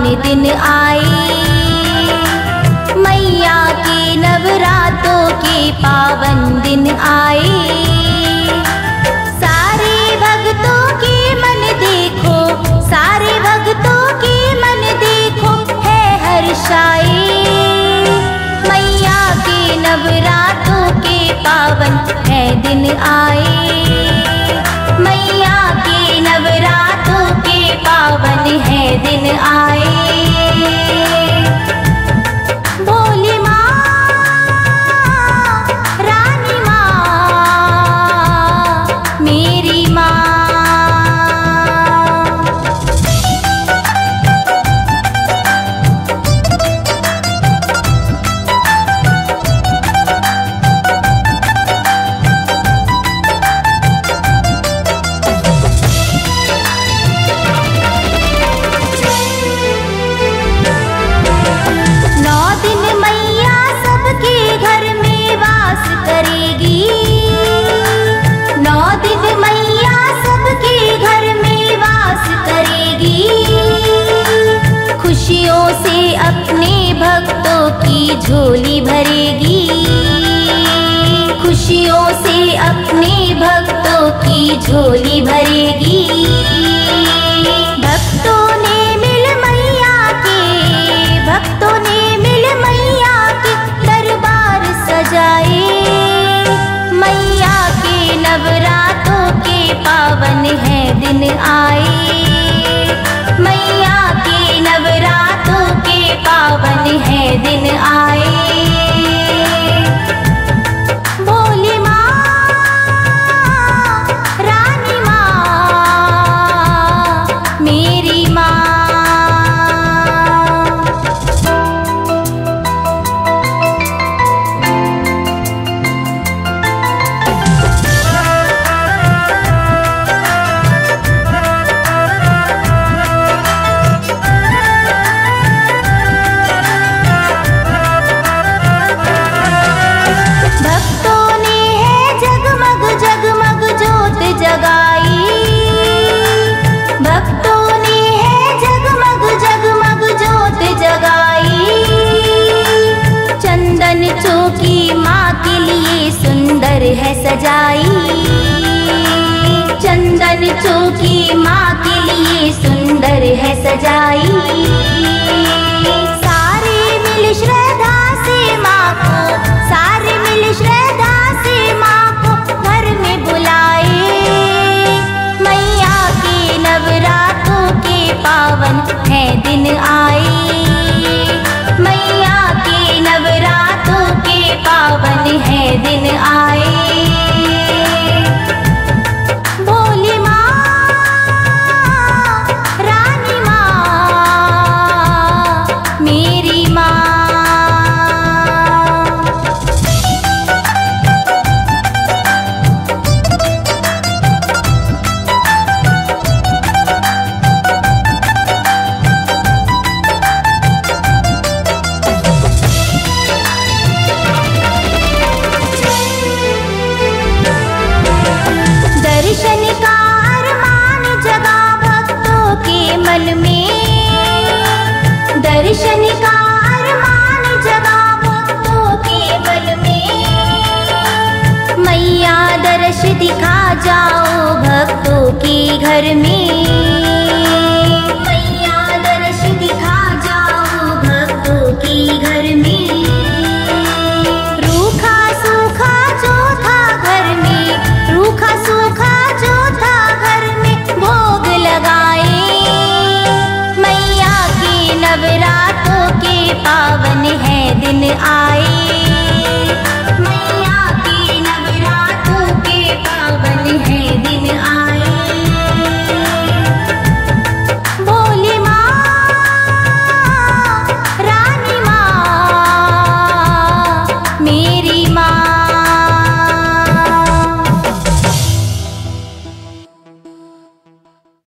दिन आए। मैया के नवरातों के पावन दिन आए। सारे भक्तों के मन देखो, सारे भक्तों के मन देखो है हर्षाए। मैया के नवरातों के पावन है दिन आए। मैया के नवरातों के पावन है दिन आए। भोली माँ, रानी माँ, मेरी माँ। खुशियों से अपने भक्तों की झोली भरेगी। खुशियों से अपने भक्तों की झोली भरेगी। भक्तों ने मिल मैया के, भक्तों ने मिल मैया के दरबार सजाए। मैया के नवरातों के पावन है दिन आए। मैया के नवरातों के पावन है दिन आए। भोली माँ, रानी माँ, मेरी माँ। चौकी माँ के लिए सुंदर है सजाई। चंदन चौकी माँ के लिए सुंदर है सजाई। सारे मिल श्रद्धा से माँ को, सारे मिल श्रद्धा से माँ को घर में बुलाए। मैया के नवरातों के पावन है दिन आए। मैया के नवरातों के पावन है दिन आए। भोली माँ, रानी माँ, मेरी माँ। दर्शन का अरमान जगा भक्तों के मन में। दर्शन का अरमान जगा भक्तों के मन में। मैया दर्श दिखा जाओ भक्तों के घर में। मैया दर्श दिखा जाओ भक्तों के घर में। रूखा सूखा जो था घर में, रूखा सूखा जो था घर में भोग लगाए। मैया के नवरातों के पावन है दिन आ